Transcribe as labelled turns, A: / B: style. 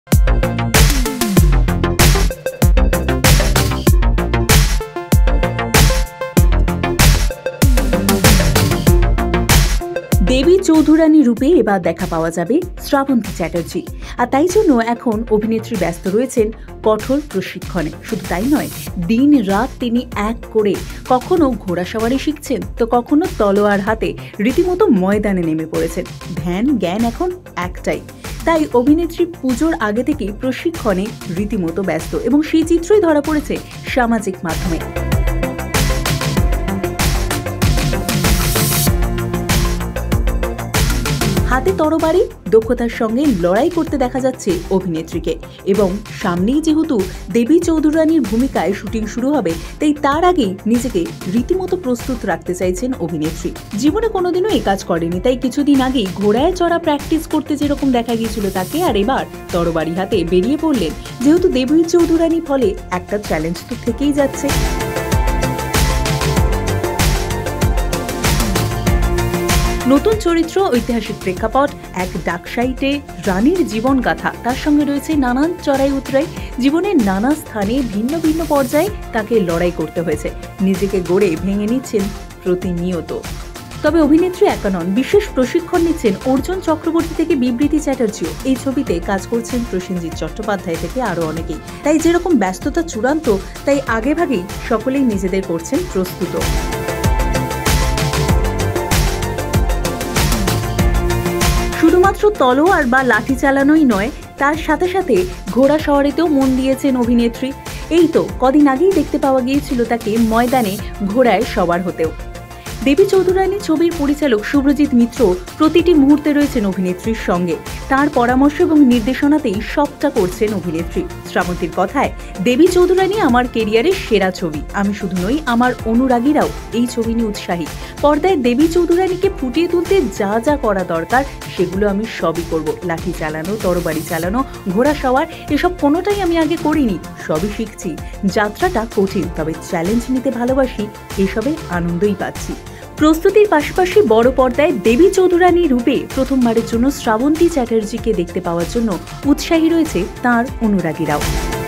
A: দেবী চৌধুরানী রূপে এবার দেখা পাওয়া যাবে শ্রাবন্তী চ্যাটার্জি। আর তাই জন্য এখন অভিনেত্রী ব্যস্ত রয়েছেন কঠোর প্রশিক্ষণে। শুধু তাই নয়, দিন রাত তিনি এক করে কখনো ঘোড়াসওয়ারি শিখছেন, তো কখনো তলোয়ার হাতে রীতিমতো ময়দানে নেমে পড়েছেন। ধ্যান জ্ঞান এখন একটাই। তাই অভিনেত্রী পুজোর আগে থেকেই প্রশিক্ষণে রীতিমতো ব্যস্ত, এবং সেই চিত্রই ধরা পড়েছে সামাজিক মাধ্যমে। হাতে তরবারি দক্ষতার সঙ্গে লড়াই করতে দেখা যাচ্ছে অভিনেত্রীকে, এবং সামনেই যেহেতু দেবী চৌধুরানীর ভূমিকায় শুটিং শুরু হবে, তাই তার আগেই নিজেকে রীতিমতো প্রস্তুত রাখতে চাইছেন অভিনেত্রী। জীবনে কোনোদিনও এই কাজ করেনি, তাই কিছুদিন আগেই ঘোড়ায় চড়া প্র্যাকটিস করতে যেরকম দেখা গিয়েছিল তাকে, আর এবার তরবারি হাতে বেরিয়ে পড়লেন। যেহেতু দেবী চৌধুরানী, ফলে একটা চ্যালেঞ্জ তো থেকেই যাচ্ছে। নতুন চরিত্র, ঐতিহাসিক প্রেক্ষাপট, এক ডাকসাইটে রানীর জীবন গাথা, তার সঙ্গে রয়েছে নানান চড়াই উতরাই। জীবনের নানা স্থানে ভিন্ন ভিন্ন পর্যায়ে তাকে লড়াই করতে হয়েছে। নিজেকে গড়ে ভেঙে নিচ্ছেন প্রতিনিয়ত। তবে অভিনেত্রী একা নন, বিশেষ প্রশিক্ষণ নিচ্ছেন অর্জুন চক্রবর্তী থেকে বিবৃতি চ্যাটার্জিও। এই ছবিতে কাজ করছেন প্রসেনজিৎ চট্টোপাধ্যায় থেকে আরও অনেকেই। তাই যেরকম ব্যস্ততা চূড়ান্ত, তাই আগেভাগেই সকলেই নিজেদের করছেন প্রস্তুত। শুধুমাত্র তলোয়ার বা লাঠি চালানোই নয়, তার সাথে সাথে ঘোড়া সওয়ারিতেও মন দিয়েছেন অভিনেত্রী। এই তো কদিন আগেই দেখতে পাওয়া গিয়েছিল তাকে ময়দানে ঘোড়ায় সওয়ার হতেও। দেবী চৌধুরানী ছবির পরিচালক শুভ্রজিৎ মিত্র প্রতিটি মুহূর্তে রয়েছেন অভিনেত্রীর সঙ্গে। তার পরামর্শ এবং নির্দেশনাতেই সবটা করছেন অভিনেত্রী। শ্রাবন্তীর কথায়, দেবী চৌধুরানী আমার কেরিয়ারের সেরা ছবি। আমি শুধু নই, আমার অনুরাগীরাও এই ছবি নিয়ে উৎসাহী। পর্দায় দেবী চৌধুরানীকে ফুটিয়ে তুলতে যা যা করা দরকার সেগুলো আমি সবই করব। লাঠি চালানো, তরবারি চালানো, ঘোড়া সওয়ার, এসব কোনোটাই আমি আগে করিনি, সবই শিখছি। যাত্রাটা কঠিন, তবে চ্যালেঞ্জ নিতে ভালোবাসি, এসবে আনন্দই পাচ্ছি। প্রস্তুতির পাশাপাশি বড় পর্দায় দেবী চৌধুরানী রূপে প্রথমবারের জন্য শ্রাবন্তী চ্যাটার্জিকে দেখতে পাওয়ার জন্য উৎসাহী রয়েছে তাঁর অনুরাগীরাও।